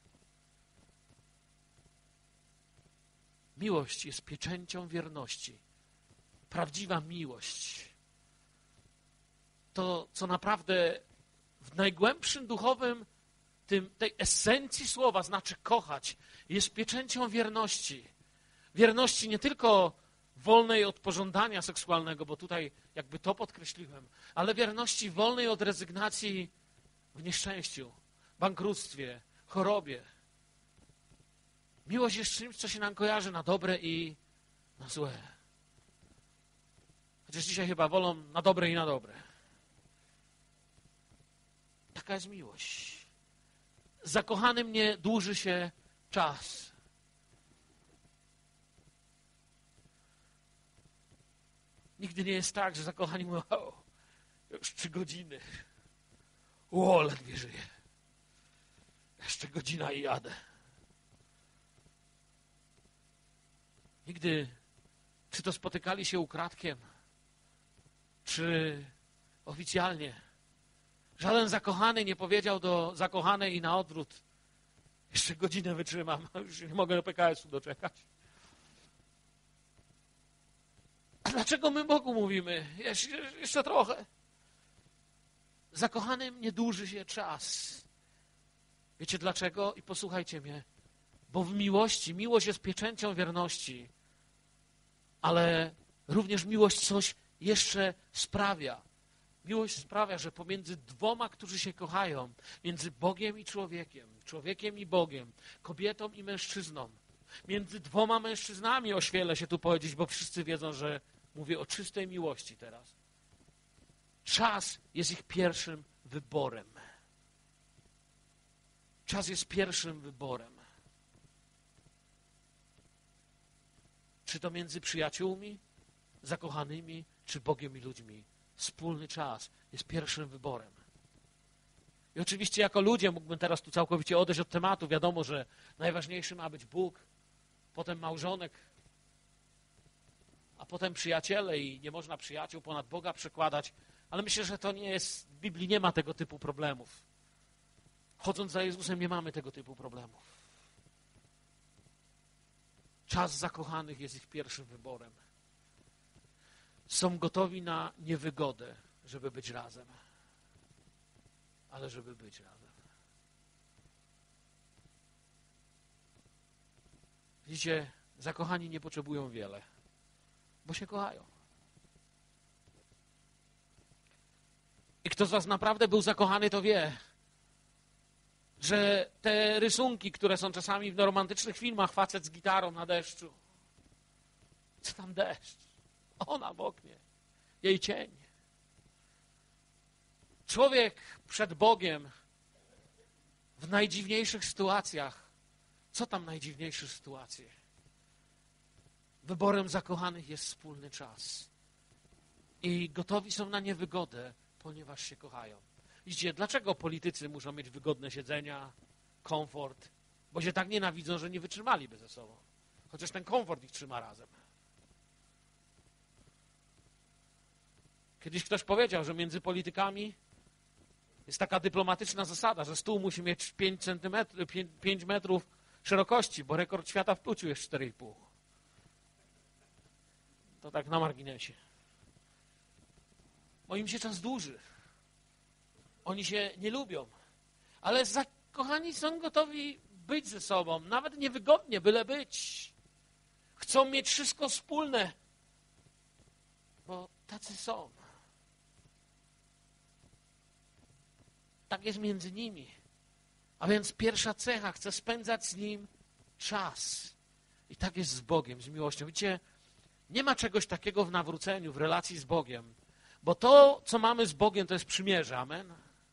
Speaker 1: Miłość jest pieczęcią wierności. Prawdziwa miłość. To, co naprawdę w najgłębszym duchowym tym, tej esencji słowa znaczy kochać, jest pieczęcią wierności. Wierności nie tylko wolnej od pożądania seksualnego, bo tutaj jakby to podkreśliłem, ale wierności wolnej od rezygnacji w nieszczęściu, bankructwie, chorobie. Miłość jest czymś, co się nam kojarzy na dobre i na złe. Chociaż dzisiaj chyba wolą na dobre i na dobre. Taka jest miłość. Zakochanym nie dłuży się czas. Nigdy nie jest tak, że zakochani mówią, o, już trzy godziny. O, ledwie żyję. Jeszcze godzina i jadę. Nigdy Czy to spotykali się ukradkiem, czy oficjalnie. Żaden zakochany nie powiedział do zakochanej i na odwrót: jeszcze godzinę wytrzymam, już nie mogę do P K S u doczekać. A dlaczego my Bogu mówimy? Jeszcze, jeszcze trochę. Zakochanym nie dłuży się czas. Wiecie dlaczego? I posłuchajcie mnie. Bo w miłości, miłość jest pieczęcią wierności, ale również miłość coś jeszcze sprawia. Miłość sprawia, że pomiędzy dwoma, którzy się kochają, między Bogiem i człowiekiem, człowiekiem i Bogiem, kobietą i mężczyzną, między dwoma mężczyznami, ośmielę się tu powiedzieć, bo wszyscy wiedzą, że mówię o czystej miłości teraz. Czas jest ich pierwszym wyborem. Czas jest pierwszym wyborem. Czy to między przyjaciółmi, zakochanymi, czy Bogiem i ludźmi. Wspólny czas jest pierwszym wyborem. I oczywiście jako ludzie mógłbym teraz tu całkowicie odejść od tematu. Wiadomo, że najważniejszy ma być Bóg, potem małżonek, a potem przyjaciele i nie można przyjaciół ponad Boga przekładać. Ale myślę, że to nie jest, w Biblii nie ma tego typu problemów. Chodząc za Jezusem nie mamy tego typu problemów. Czas zakochanych jest ich pierwszym wyborem. Są gotowi na niewygodę, żeby być razem. Ale żeby być razem. Widzicie, zakochani nie potrzebują wiele, bo się kochają. I kto z was naprawdę był zakochany, to wie, że te rysunki, które są czasami w romantycznych filmach, facet z gitarą na deszczu. Co tam deszcz? Ona w oknie. Jej cień. Człowiek przed Bogiem w najdziwniejszych sytuacjach. Co tam najdziwniejsze sytuacje? Wyborem zakochanych jest wspólny czas. I gotowi są na niewygodę, ponieważ się kochają. Widzicie, dlaczego politycy muszą mieć wygodne siedzenia, komfort? Bo się tak nienawidzą, że nie wytrzymaliby ze sobą. Chociaż ten komfort ich trzyma razem. Kiedyś ktoś powiedział, że między politykami jest taka dyplomatyczna zasada, że stół musi mieć pięć centymetrów, pięć metrów szerokości, bo rekord świata w pluciu jest cztery i pół. To tak na marginesie. Bo im się czas dłuży. Oni się nie lubią. Ale zakochani są gotowi być ze sobą. Nawet niewygodnie, byle być. Chcą mieć wszystko wspólne. Bo tacy są. Tak jest między nimi. A więc pierwsza cecha, chcę spędzać z Nim czas. I tak jest z Bogiem, z miłością. Widzicie, nie ma czegoś takiego w nawróceniu, w relacji z Bogiem. Bo to, co mamy z Bogiem, to jest przymierze. Amen.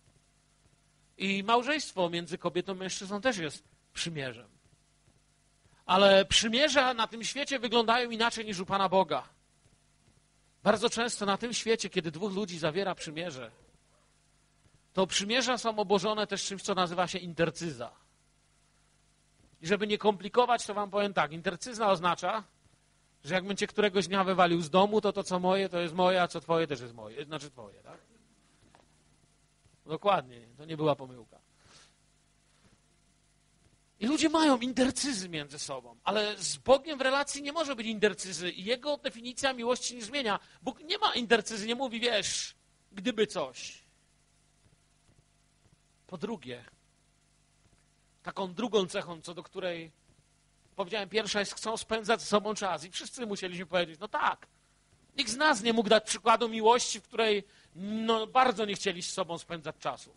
Speaker 1: I małżeństwo między kobietą i mężczyzną też jest przymierzem. Ale przymierza na tym świecie wyglądają inaczej niż u Pana Boga. Bardzo często na tym świecie, kiedy dwóch ludzi zawiera przymierze, to przymierza są obłożone też czymś, co nazywa się intercyza. I żeby nie komplikować, to wam powiem tak. Intercyza oznacza, że jakbym cię któregoś dnia wywalił z domu, to to, co moje, to jest moje, a co twoje, też jest moje. Znaczy twoje, tak? Dokładnie, to nie była pomyłka. I ludzie mają intercyzy między sobą, ale z Bogiem w relacji nie może być intercyzy i Jego definicja miłości nie zmienia. Bóg nie ma intercyzy, nie mówi, wiesz, gdyby coś. Po drugie, taką drugą cechą, co do której powiedziałem, pierwsza jest, chcą spędzać ze sobą czas i wszyscy musieliśmy powiedzieć, no tak. Nikt z nas nie mógł dać przykładu miłości, w której no, bardzo nie chcieli z sobą spędzać czasu.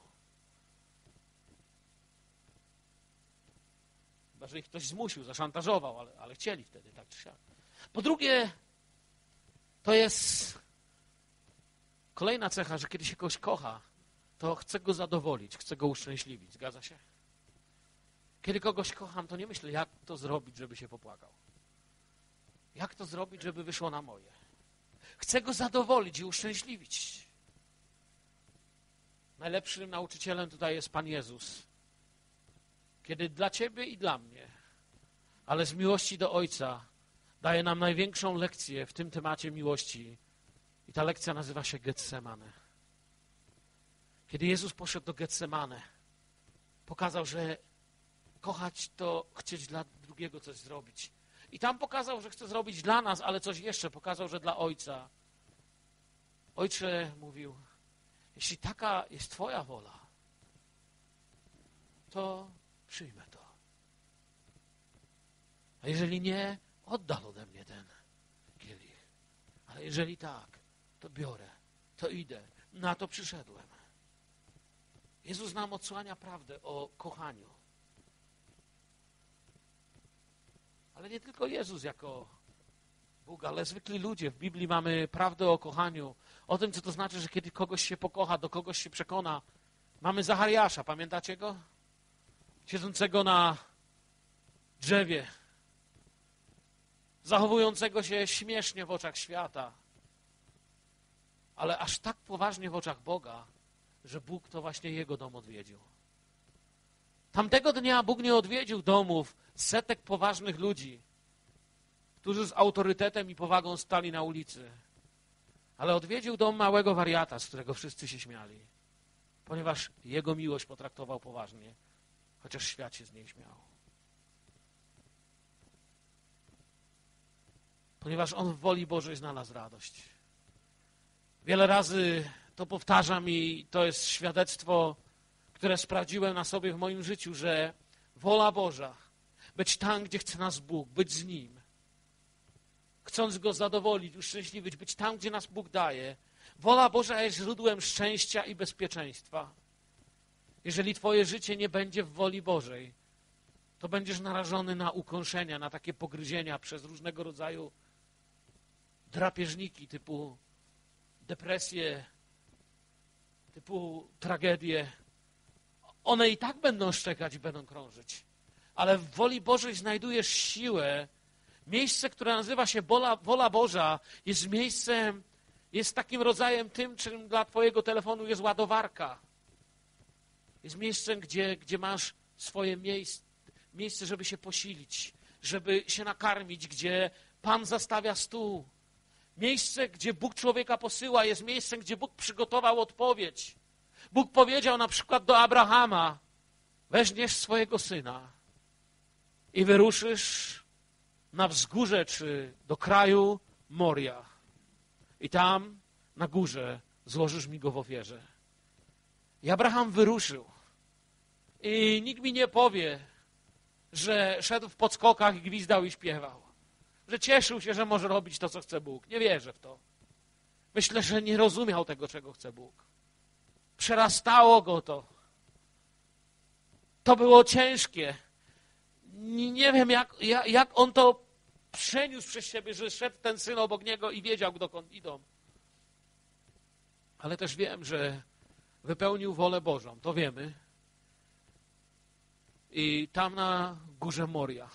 Speaker 1: Chyba, że ich ktoś zmusił, zaszantażował, ale, ale chcieli wtedy, tak czy siak. Po drugie, to jest kolejna cecha, że kiedy się kogoś kocha, to chcę go zadowolić, chcę go uszczęśliwić. Zgadza się? Kiedy kogoś kocham, to nie myślę, jak to zrobić, żeby się popłakał. Jak to zrobić, żeby wyszło na moje. Chcę go zadowolić i uszczęśliwić. Najlepszym nauczycielem tutaj jest Pan Jezus. Kiedy dla ciebie i dla mnie, ale z miłości do Ojca daje nam największą lekcję w tym temacie miłości. I ta lekcja nazywa się Getsemane. Kiedy Jezus poszedł do Getsemane, pokazał, że kochać to chcieć dla drugiego coś zrobić. I tam pokazał, że chce zrobić dla nas, ale coś jeszcze. Pokazał, że dla Ojca. Ojcze, mówił, jeśli taka jest Twoja wola, to przyjmę to. A jeżeli nie, oddal ode mnie ten kielich. Ale jeżeli tak, to biorę, to idę. Na to przyszedłem. Jezus nam odsłania prawdę o kochaniu. Ale nie tylko Jezus jako Bóg, ale zwykli ludzie. W Biblii mamy prawdę o kochaniu, o tym, co to znaczy, że kiedy kogoś się pokocha, do kogoś się przekona. Mamy Zachariasza, pamiętacie go? Siedzącego na drzewie, zachowującego się śmiesznie w oczach świata, ale aż tak poważnie w oczach Boga, że Bóg to właśnie jego dom odwiedził. Tamtego dnia Bóg nie odwiedził domów setek poważnych ludzi, którzy z autorytetem i powagą stali na ulicy, ale odwiedził dom małego wariata, z którego wszyscy się śmiali, ponieważ jego miłość potraktował poważnie, chociaż świat się z niej śmiał. Ponieważ on w woli Bożej znalazł radość. Wiele razy to powtarzam i to jest świadectwo, które sprawdziłem na sobie w moim życiu, że wola Boża, być tam, gdzie chce nas Bóg, być z Nim, chcąc Go zadowolić, uszczęśliwić, być tam, gdzie nas Bóg daje. Wola Boża jest źródłem szczęścia i bezpieczeństwa. Jeżeli Twoje życie nie będzie w woli Bożej, to będziesz narażony na ukąszenia, na takie pogryzienia przez różnego rodzaju drapieżniki typu depresje, typu tragedie. One i tak będą szczekać i będą krążyć. Ale w woli Bożej znajdujesz siłę. Miejsce, które nazywa się wola, wola Boża, jest miejscem, jest takim rodzajem tym, czym dla Twojego telefonu jest ładowarka. Jest miejscem, gdzie, gdzie masz swoje miejsce, miejsce, żeby się posilić, żeby się nakarmić, gdzie Pan zastawia stół. Miejsce, gdzie Bóg człowieka posyła, jest miejscem, gdzie Bóg przygotował odpowiedź. Bóg powiedział na przykład do Abrahama: weźmiesz swojego syna i wyruszysz na wzgórze czy do kraju Moria. I tam na górze złożysz mi go w ofierze. I Abraham wyruszył. I nikt mi nie powie, że szedł w podskokach i gwizdał i śpiewał. Że cieszył się, że może robić to, co chce Bóg. Nie wierzę w to. Myślę, że nie rozumiał tego, czego chce Bóg. Przerastało go to. To było ciężkie. Nie wiem, jak, jak on to przeniósł przez siebie, że szedł ten syn obok niego i wiedział, dokąd idą. Ale też wiem, że wypełnił wolę Bożą. To wiemy. I tam na górze Moria,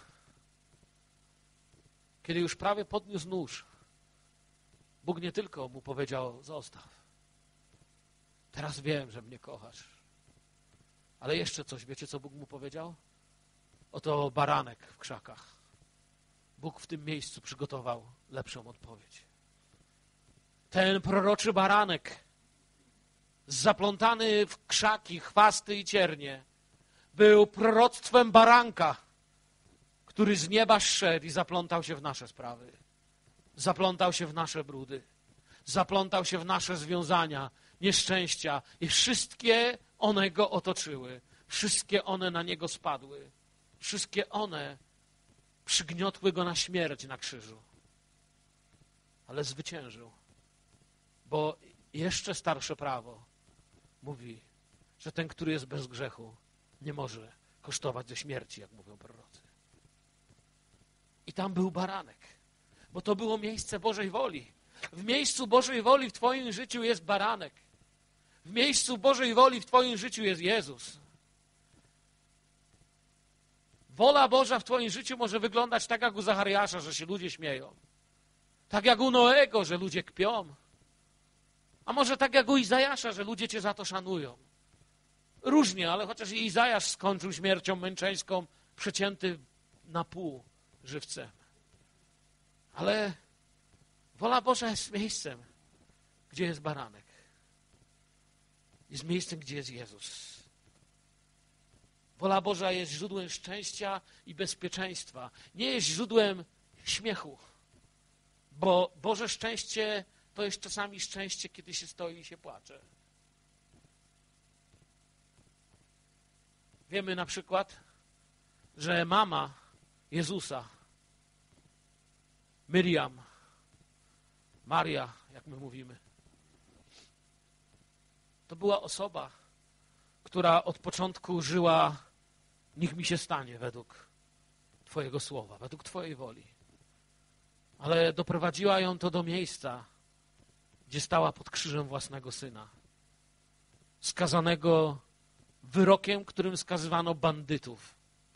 Speaker 1: kiedy już prawie podniósł nóż, Bóg nie tylko mu powiedział: zostaw. Teraz wiem, że mnie kochasz. Ale jeszcze coś, wiecie, co Bóg mu powiedział? Oto baranek w krzakach. Bóg w tym miejscu przygotował lepszą odpowiedź. Ten proroczy baranek, zaplątany w krzaki, chwasty i ciernie, był proroctwem baranka, który z nieba zszedł i zaplątał się w nasze sprawy. Zaplątał się w nasze brudy. Zaplątał się w nasze związania, nieszczęścia i wszystkie one go otoczyły. Wszystkie one na niego spadły. Wszystkie one przygniotły go na śmierć na krzyżu. Ale zwyciężył. Bo jeszcze starsze prawo mówi, że ten, który jest bez grzechu, nie może kosztować ze śmierci, jak mówią prorocy. I tam był baranek, bo to było miejsce Bożej woli. W miejscu Bożej woli w Twoim życiu jest baranek. W miejscu Bożej woli w Twoim życiu jest Jezus. Wola Boża w Twoim życiu może wyglądać tak jak u Zachariasza, że się ludzie śmieją. Tak jak u Noego, że ludzie kpią. A może tak jak u Izajasza, że ludzie Cię za to szanują. Różnie, ale chociaż i Izajasz skończył śmiercią męczeńską, przecięty na pół żywcem. Ale wola Boża jest miejscem, gdzie jest baranek. Jest miejscem, gdzie jest Jezus. Wola Boża jest źródłem szczęścia i bezpieczeństwa. Nie jest źródłem śmiechu. Bo Boże szczęście to jest czasami szczęście, kiedy się stoi i się płacze. Wiemy na przykład, że mama Jezusa, Miriam, Maria, jak my mówimy, to była osoba, która od początku żyła, niech mi się stanie według Twojego słowa, według Twojej woli. Ale doprowadziła ją to do miejsca, gdzie stała pod krzyżem własnego syna, skazanego wyrokiem, którym skazywano bandytów.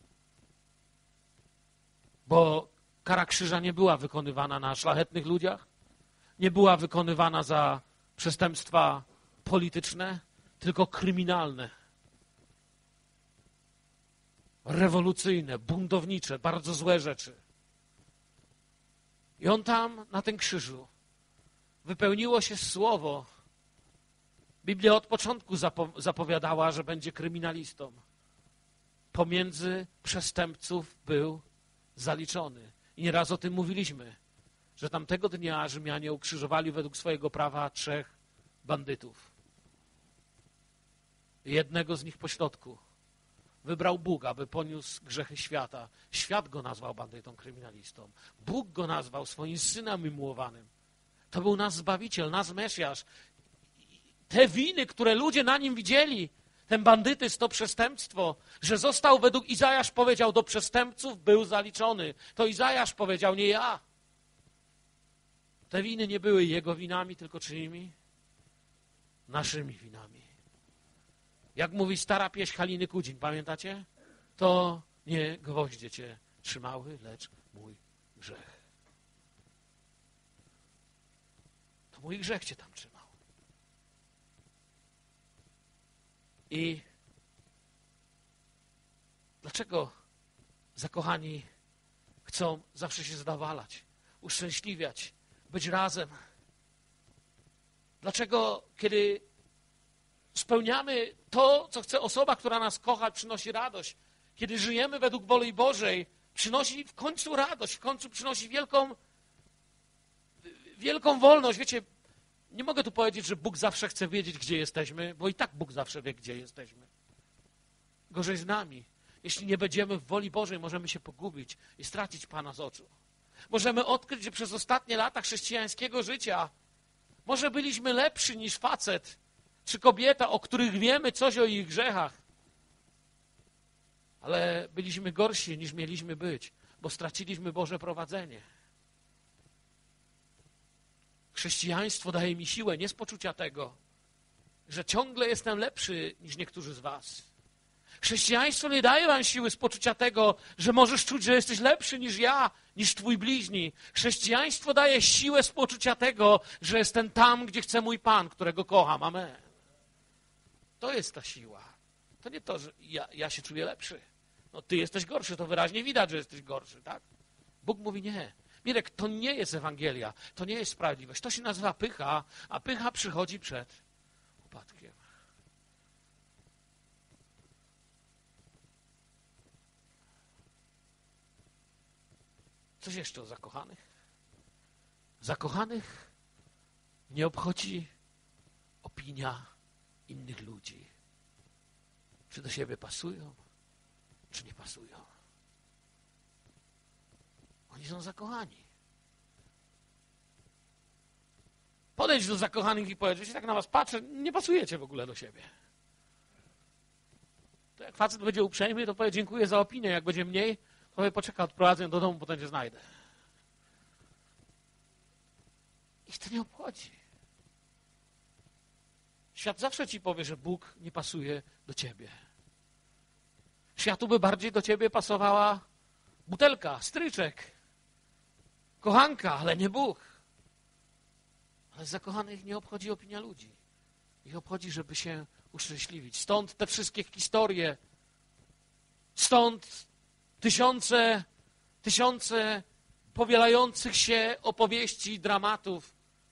Speaker 1: Bo kara krzyża nie była wykonywana na szlachetnych ludziach, nie była wykonywana za przestępstwa polityczne, tylko kryminalne, rewolucyjne, buntownicze, bardzo złe rzeczy. I on tam, na tym krzyżu, wypełniło się słowo. Biblia od początku zapo- zapowiadała, że będzie kryminalistą. Pomiędzy przestępców był zaliczony. I nieraz o tym mówiliśmy, że tamtego dnia Rzymianie ukrzyżowali według swojego prawa trzech bandytów. Jednego z nich pośrodku wybrał Bóg, aby poniósł grzechy świata. Świat go nazwał bandytą, kryminalistą. Bóg go nazwał swoim synem umiłowanym. To był nasz Zbawiciel, nasz Mesjasz. Te winy, które ludzie na nim widzieli, ten bandytyzm, to przestępstwo, że został według Izajasz powiedział, do przestępców był zaliczony. To Izajasz powiedział, nie ja. Te winy nie były jego winami, tylko czyimi? Naszymi winami. Jak mówi stara pieśń Haliny Kudzin, pamiętacie? To nie gwoździe cię trzymały, lecz mój grzech. To mój grzech cię tam trzymał. I dlaczego zakochani chcą zawsze się zadowalać, uszczęśliwiać, być razem? Dlaczego, kiedy spełniamy to, co chce osoba, która nas kocha, przynosi radość, kiedy żyjemy według woli Bożej, przynosi w końcu radość, w końcu przynosi wielką, wielką wolność. Wiecie, nie mogę tu powiedzieć, że Bóg zawsze chce wiedzieć, gdzie jesteśmy, bo i tak Bóg zawsze wie, gdzie jesteśmy. Gorzej z nami. Jeśli nie będziemy w woli Bożej, możemy się pogubić i stracić Pana z oczu. Możemy odkryć, że przez ostatnie lata chrześcijańskiego życia może byliśmy lepsi niż facet czy kobieta, o których wiemy coś o ich grzechach, ale byliśmy gorsi niż mieliśmy być, bo straciliśmy Boże prowadzenie. Chrześcijaństwo daje mi siłę nie z poczucia tego, że ciągle jestem lepszy niż niektórzy z was. Chrześcijaństwo nie daje wam siły z poczucia tego, że możesz czuć, że jesteś lepszy niż ja, niż twój bliźni. Chrześcijaństwo daje siłę z poczucia tego, że jestem tam, gdzie chce mój Pan, którego kocham. Amen. To jest ta siła. To nie to, że ja, ja się czuję lepszy. No ty jesteś gorszy, to wyraźnie widać, że jesteś gorszy, tak? Bóg mówi nie. Mirek, to nie jest Ewangelia, to nie jest sprawiedliwość. To się nazywa pycha, a pycha przychodzi przed upadkiem. Coś jeszcze o zakochanych? Zakochanych nie obchodzi opinia innych ludzi. Czy do siebie pasują, czy nie pasują. Oni są zakochani. Podejdź do zakochanych i powiedz, jeśli tak na was patrzę, nie pasujecie w ogóle do siebie. To jak facet będzie uprzejmy, to powie dziękuję za opinię. Jak będzie mniej, to powie poczeka, odprowadzę do domu, potem cię znajdę. Ich to nie obchodzi. Świat zawsze ci powie, że Bóg nie pasuje do ciebie. Światu by bardziej do ciebie pasowała butelka, stryczek, kochanka, ale nie Bóg. Ale zakochanych nie obchodzi opinia ludzi. Ich obchodzi, żeby się uszczęśliwić. Stąd te wszystkie historie. Stąd tysiące, tysiące powielających się opowieści, dramatów.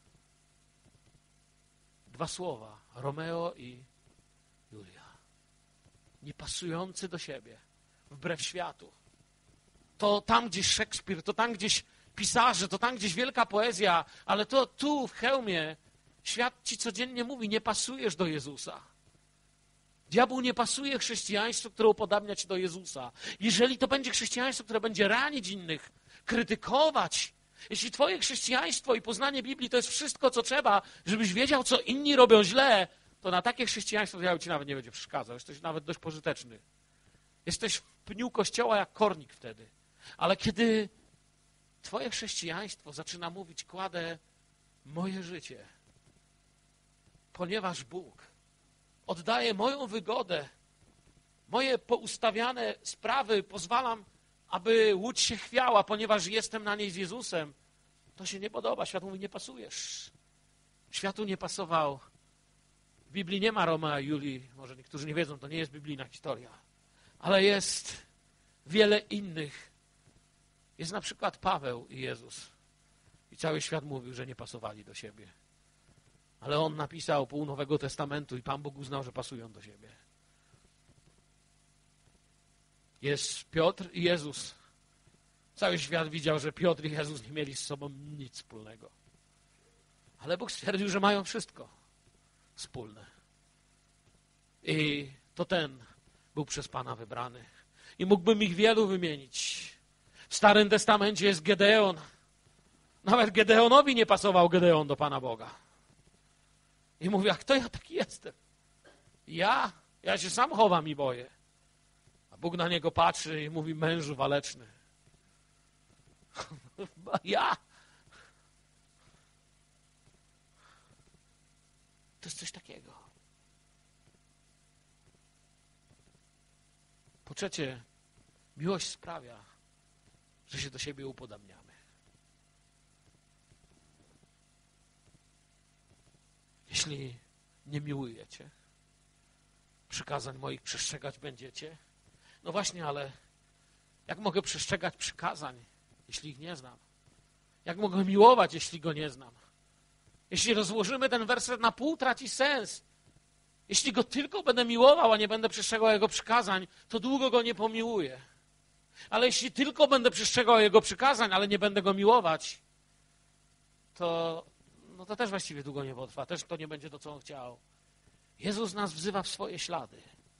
Speaker 1: Dwa słowa. Romeo i Julia. Niepasujący do siebie. Wbrew światu. To tam gdzieś Szekspir, to tam gdzieś pisarze, to tam gdzieś wielka poezja, ale to tu w Chełmie świat ci codziennie mówi, nie pasujesz do Jezusa. Diabłu nie pasuje chrześcijaństwo, które upodabnia cię do Jezusa. Jeżeli to będzie chrześcijaństwo, które będzie ranić innych, krytykować, jeśli twoje chrześcijaństwo i poznanie Biblii to jest wszystko, co trzeba, żebyś wiedział, co inni robią źle, to na takie chrześcijaństwo diabeł ci nawet nie będzie przeszkadzał. Jesteś nawet dość pożyteczny. Jesteś w pniu kościoła jak kornik wtedy. Ale kiedy twoje chrześcijaństwo zaczyna mówić, kładę moje życie, ponieważ Bóg oddaje moją wygodę, moje poustawiane sprawy, pozwalam, aby łódź się chwiała, ponieważ jestem na niej z Jezusem, to się nie podoba. Świat mówi, nie pasujesz. Światu nie pasował. W Biblii nie ma Romea i Julii, może niektórzy nie wiedzą, to nie jest biblijna historia, ale jest wiele innych. Jest na przykład Paweł i Jezus. I cały świat mówił, że nie pasowali do siebie. Ale on napisał pół Nowego Testamentu i Pan Bóg uznał, że pasują do siebie. Jest Piotr i Jezus. Cały świat widział, że Piotr i Jezus nie mieli z sobą nic wspólnego. Ale Bóg stwierdził, że mają wszystko wspólne. I to ten był przez Pana wybrany. I mógłbym ich wielu wymienić. W Starym Testamencie jest Gedeon. Nawet Gedeonowi nie pasował Gedeon do Pana Boga. I mówi, a kto ja taki jestem? Ja? Ja się sam chowam i boję. A Bóg na niego patrzy i mówi, mężu waleczny. Ja? To jest coś takiego. Po trzecie, miłość sprawia, że się do siebie upodabniamy. Jeśli nie miłujecie, przykazań moich przestrzegać będziecie. No właśnie, ale jak mogę przestrzegać przykazań, jeśli ich nie znam? Jak mogę miłować, jeśli go nie znam? Jeśli rozłożymy ten werset na pół, traci sens. Jeśli go tylko będę miłował, a nie będę przestrzegał jego przykazań, to długo go nie pomiłuję. Ale jeśli tylko będę przestrzegał jego przykazań, ale nie będę go miłować, to, no to też właściwie długo nie potrwa. Też to nie będzie to, co on chciał. Jezus nas wzywa w swoje ślady.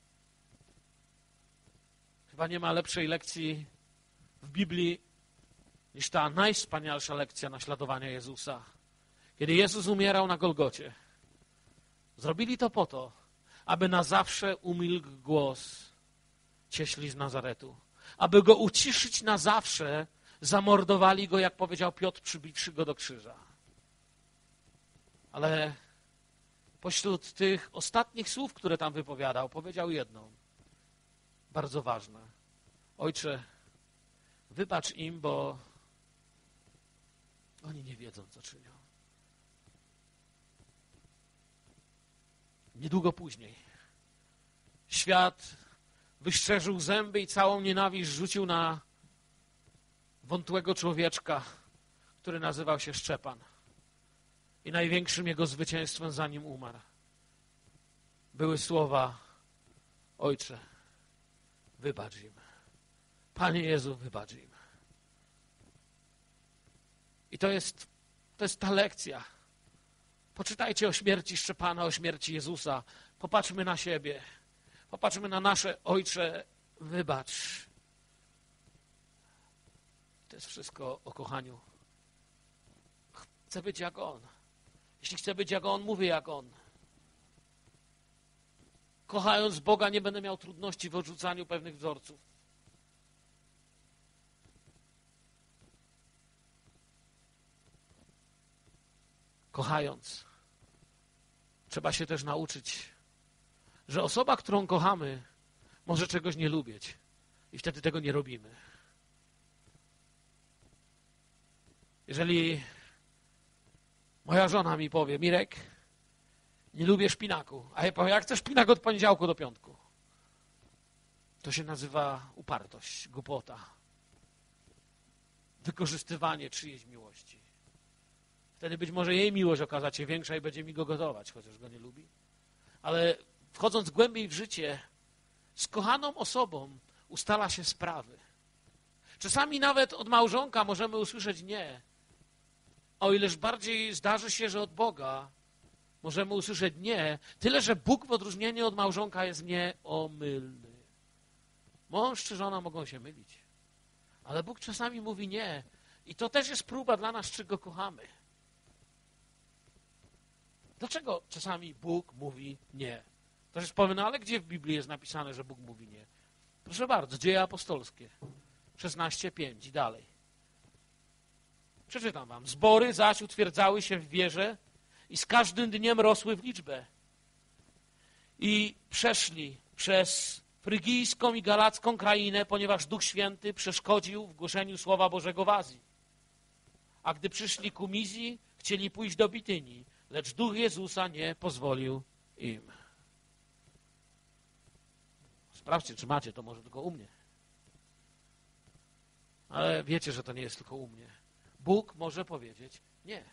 Speaker 1: Chyba nie ma lepszej lekcji w Biblii niż ta najwspanialsza lekcja naśladowania Jezusa. Kiedy Jezus umierał na Golgocie, zrobili to po to, aby na zawsze umilkł głos cieśli z Nazaretu. Aby go uciszyć na zawsze, zamordowali go, jak powiedział Piotr, przybiwszy go do krzyża. Ale pośród tych ostatnich słów, które tam wypowiadał, powiedział jedną, bardzo ważne. Ojcze, wybacz im, bo oni nie wiedzą, co czynią. Niedługo później świat wyszczerzył zęby i całą nienawiść rzucił na wątłego człowieczka, który nazywał się Szczepan. I największym jego zwycięstwem, zanim umarł, były słowa: Ojcze, wybacz im. Panie Jezu, wybacz im. I to jest, to jest ta lekcja. Poczytajcie o śmierci Szczepana, o śmierci Jezusa. Popatrzmy na siebie. Popatrzmy na nasze Ojcze, wybacz. To jest wszystko o kochaniu. Chcę być jak On. Jeśli chcę być jak On, mówię jak On. Kochając Boga, nie będę miał trudności w odrzucaniu pewnych wzorców. Kochając, trzeba się też nauczyć, że osoba, którą kochamy, może czegoś nie lubić i wtedy tego nie robimy. Jeżeli moja żona mi powie: Mirek, nie lubię szpinaku, a ja powiem: jak chcesz szpinak od poniedziałku do piątku, to się nazywa upartość, głupota. wykorzystywanie czyjejś miłości. Wtedy być może jej miłość okaże się większa i będzie mi go gotować, chociaż go nie lubi. Ale wchodząc głębiej w życie, z kochaną osobą ustala się sprawy. Czasami nawet od małżonka możemy usłyszeć nie. O ileż bardziej zdarzy się, że od Boga możemy usłyszeć nie, tyle że Bóg w odróżnieniu od małżonka jest nieomylny. Mąż czy żona mogą się mylić, ale Bóg czasami mówi nie. I to też jest próba dla nas, czy go kochamy. Dlaczego czasami Bóg mówi nie? Ktoś powie, no ale gdzie w Biblii jest napisane, że Bóg mówi nie? Proszę bardzo, Dzieje apostolskie, szesnaście pięć i dalej. Przeczytam wam. Zbory zaś utwierdzały się w wierze i z każdym dniem rosły w liczbę. I przeszli przez frygijską i galacką krainę, ponieważ Duch Święty przeszkodził w głoszeniu Słowa Bożego w Azji. A gdy przyszli ku Mizji, chcieli pójść do Bitynii, lecz Duch Jezusa nie pozwolił im. Sprawdźcie, czy macie, to może tylko u mnie. Ale wiecie, że to nie jest tylko u mnie. Bóg może powiedzieć nie.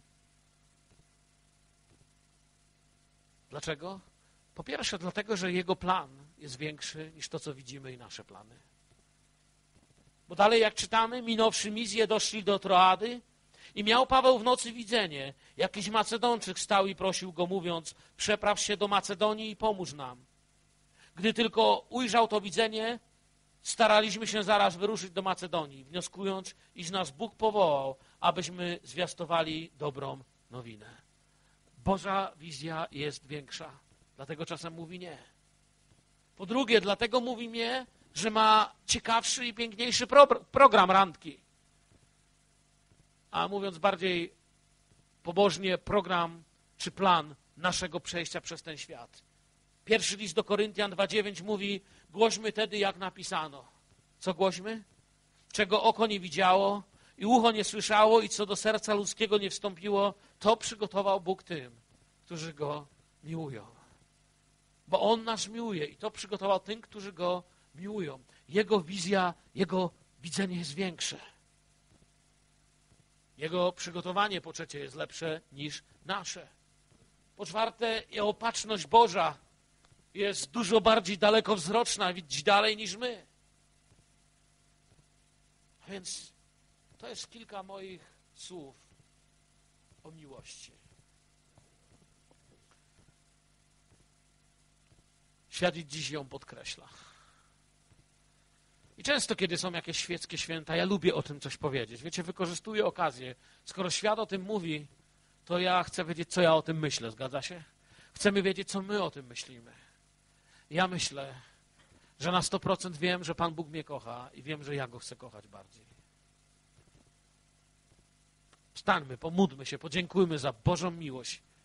Speaker 1: Dlaczego? Po pierwsze, dlatego, że Jego plan jest większy niż to, co widzimy i nasze plany. Bo dalej, jak czytamy, minąwszy Mizję, doszli do Troady i miał Paweł w nocy widzenie. Jakiś Macedonczyk stał i prosił go, mówiąc, przepraw się do Macedonii i pomóż nam. Gdy tylko ujrzał to widzenie, staraliśmy się zaraz wyruszyć do Macedonii, wnioskując, iż nas Bóg powołał, abyśmy zwiastowali dobrą nowinę. Boża wizja jest większa, dlatego czasem mówi nie. Po drugie, dlatego mówi nie, że ma ciekawszy i piękniejszy pro, program randki. A mówiąc bardziej pobożnie, program czy plan naszego przejścia przez ten świat. Pierwszy list do Koryntian dwa dziewięć mówi, głośmy tedy jak napisano. Co głośmy? Czego oko nie widziało i ucho nie słyszało i co do serca ludzkiego nie wstąpiło, to przygotował Bóg tym, którzy Go miłują. Bo On nas miłuje i to przygotował tym, którzy Go miłują. Jego wizja, Jego widzenie jest większe. Jego przygotowanie, po trzecie, jest lepsze niż nasze. Po czwarte, Jego opatrzność Boża jest dużo bardziej dalekowzroczna, widzi dalej niż my. A więc to jest kilka moich słów o miłości. Świat dziś ją podkreśla. I często, kiedy są jakieś świeckie święta, ja lubię o tym coś powiedzieć. Wiecie, wykorzystuję okazję. Skoro świat o tym mówi, to ja chcę wiedzieć, co ja o tym myślę. Zgadza się? Chcemy wiedzieć, co my o tym myślimy. Ja myślę, że na sto procent wiem, że Pan Bóg mnie kocha i wiem, że ja Go chcę kochać bardziej. Wstańmy, pomódlmy się, podziękujmy za Bożą miłość,